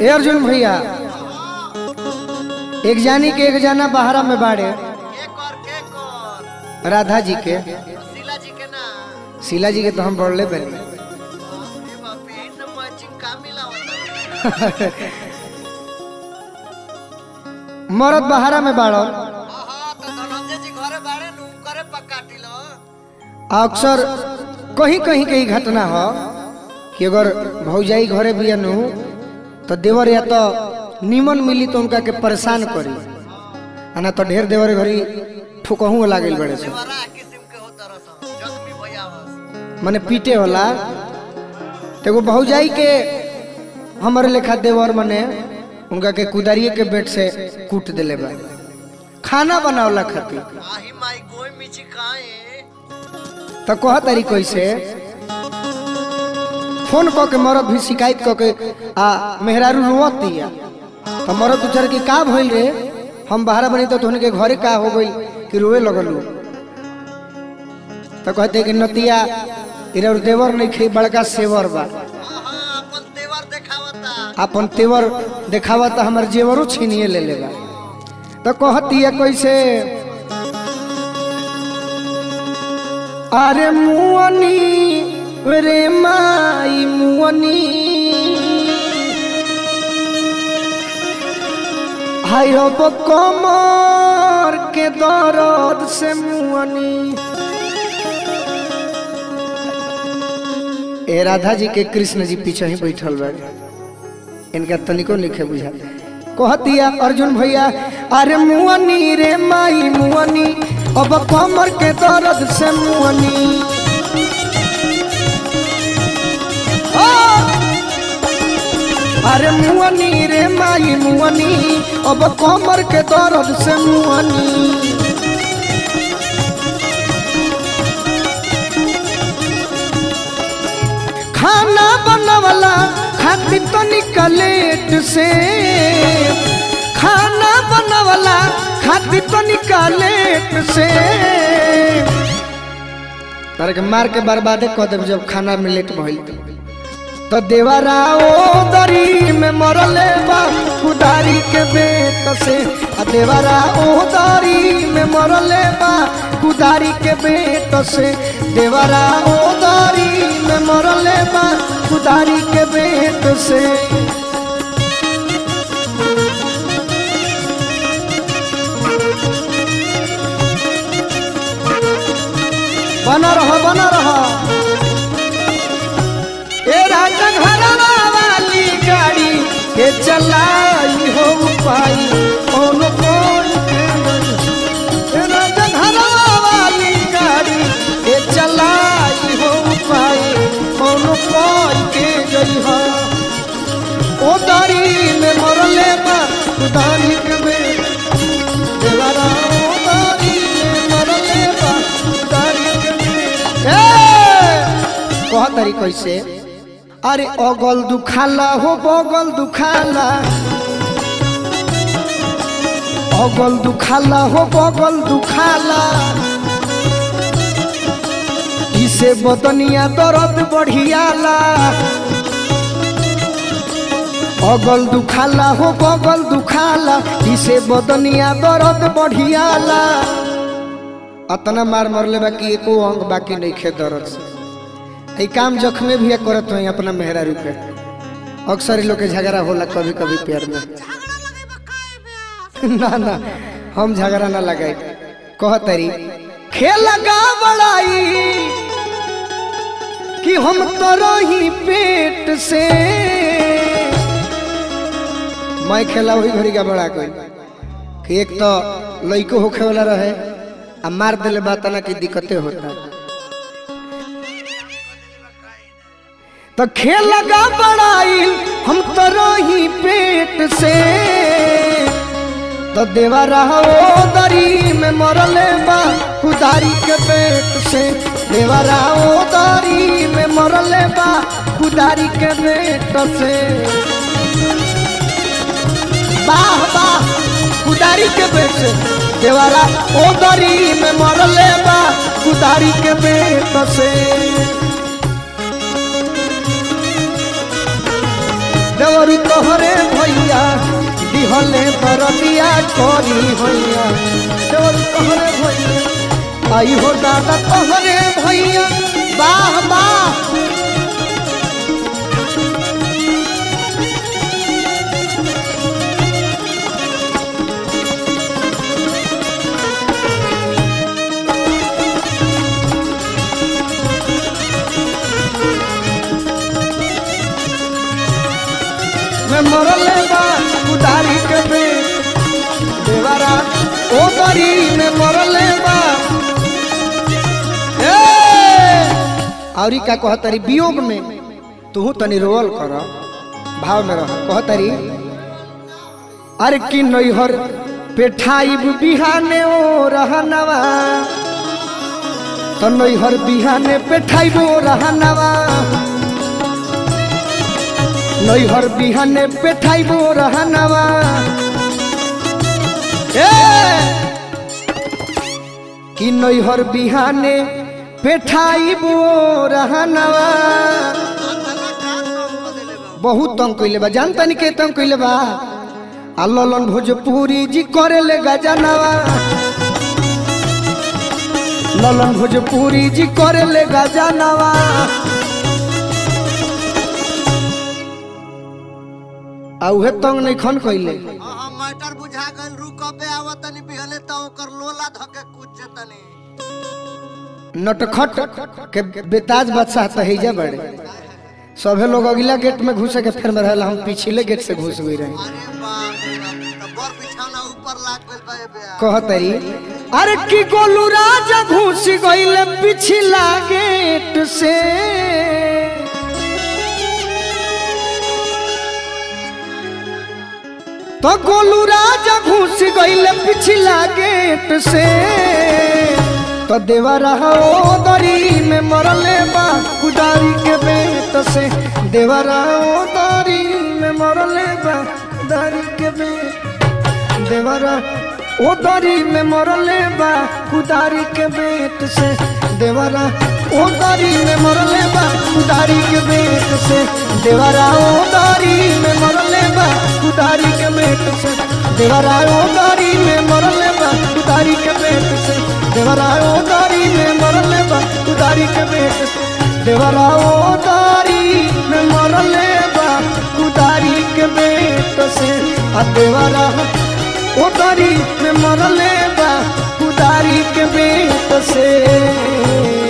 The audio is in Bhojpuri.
ए अर्जुन भैया एक जानी के एक जाना बहारा में बाड़े राधा जी के शीला जी के तो हम बढ़ले बने मरद बहारा में बाड़ो अक्सर कहीं कहीं के घटना हो कि अगर भौजाई घरे भी नु तो देवर या तो निमन मिली तो उनका के परेशान करी ना तो ढेर देवर घरी ठुकहू लागल बड़े से माने पीटे होला तो भौजाई के हमारे लेखा देवर मने उनका के कुदारिये के बेट से कूट दिले बा खाना बनावला खातिर तो कह तारी कैसे फोन कह के मरद भी शिकायत कह के आ मेहरारू रोवत दिया तो मरद उचर के का भइल रे हम बाहर बनी तो उनके घरे का हो गई कि रोए लगलू तो कहते कि नतिया इधर देवर नहीं खे बड़का सेवर बा अपन तेवर देखावता हमार जेवरो छीनिए ले लेगा तो कहती है कैसे अरे मुअनी रे माई मुअनी हाय अब कमर के दर्द से मुअनी। ए राधा जी के कृष्ण जी पीछे ही बैठल बा इनका तनिको लिखे बुझा कहतिया अर्जुन भैया अरे मुअनी रे माई मुअनी अब कमर के दर्द से मुअनी अरे मुअनी रे माई मुअनी अब कमर के दर्द से मुअनी। खाना बनवला खाती तो निकलेट से खाना बनवला खाती तो निकलेट से तारे के मार के बर्बादे कर देब जब खाना में लेट भइल तो देवरा ओ दरी में मरले बा कुदारी के बेट से देवरा ओ दरी में मरले बा कुदारी के बेट से देवरा ओ दरी में मरले बा कुदारी के बेट से। बना रहा ए राजा घरवा वाली गाड़ी के चलाई हो पाई कौन कौन ए राजा घरवा वाली गाड़ी के चलाई हो पाई कौन कौन के गई हो ओ दारी में मरले बा दारी के में देवरा ओ दारी में मरले बा दारी के में कह तारी कैसे अरे अगल दुखाला हो बगल दुखाला अगल दुखाला हो बगल दुखाला इसे बदनिया दर्द बढ़ियाला अगल दुखाला हो बगल दुखाला इसे बदनिया दर्द बढ़ियाला अतना मार मरले बाकी एको अंग बाकी नहीं खे दर्द से ये काम जख्मे भी करत हो अपना मेहरारू पे अक्सर लोग के झगड़ा होला कभी कभी प्यार में ना ना हम झगड़ा ना लगाई कह तरी खेल लगा बड़ाई कि हम तो ही पेट से मैं खेला वही घड़ी का बड़ा कोई कि एक तो लइको होखे वाला रहे आ मार दिले बात ना कि दिक्कतें होता तो खेल लगा बड़ाई हम तो रही पेट से तो देवा रहो दरी में मरले बा कुदारी के पेट से देवा रहो दरी में मरले बा कुदारी के पेट से। वाह वाह कुदारी के पेट से देवारा ओ दरी में मरले बा कुदारी के पेट से। देवर तोहरे भैया दिहले बरदिया करी भैया देवर तोहरे भैया आई हो दादा तोहरे भैया वाह वाह मरले बा उदारी के पे देवरा ओ दरी में मरले बा औरी का कहतरी वियोग में तू तनी रोल कर भाव में रह कहतरी अरे कि नैहर पेठाई बिहाने ओ रहनवा तो नैहर बिहाने पेठाई वो रहनवा नैहर बिहाने पेठाइबो रहनवा कि नैहर बिहाने पेठाइबो रहनवा बहुत तंग कइले बा जानता नहीं के तंग कइले बा ललन भोजपुरी जी करेले गजनवा ललन भोजपुरी जी करेले गजनवा औहे तंग नहीं खन कइले मैटर बुझा गइल रुकबे आवतनी बिहले त ओकर लोला धके कुछ जतनी नटखट के बेताज बादशाह तहिजा बड़े सभे लोग अगला गेट में घुसे के फिर में रहला हम पिछले गेट से घुस गई रहे अरे बाप रे त बर बिछाना ऊपर लाग गइल बा बे कहतरी अरे की गोलू राजा घुस गइल पिछला गेट से तो गोलू राजा घुस गइल पिछला गेट से तो देवरा ओ दरी में मरले बा कुदारी के बेट से देवरा ओ दरी में मरले बा कुदारी के बेट देवरा ओ दरी में मरले बा कुदारी के बेट से देवरा ओ दरी में मरले बा कुदारी के बेट से देवरा ओ दरी में मरले बा कुदारी के बेट से देवरा ओ दरी में मरले बा कुदारी के बेट से देवरा ओ दरी में मरले बा कुदारी के बेट से देवरा ओ दरी में मरले बा कुदारी के बेट से देवरा ओ दरी में मरले बा कुदारी के बेट से।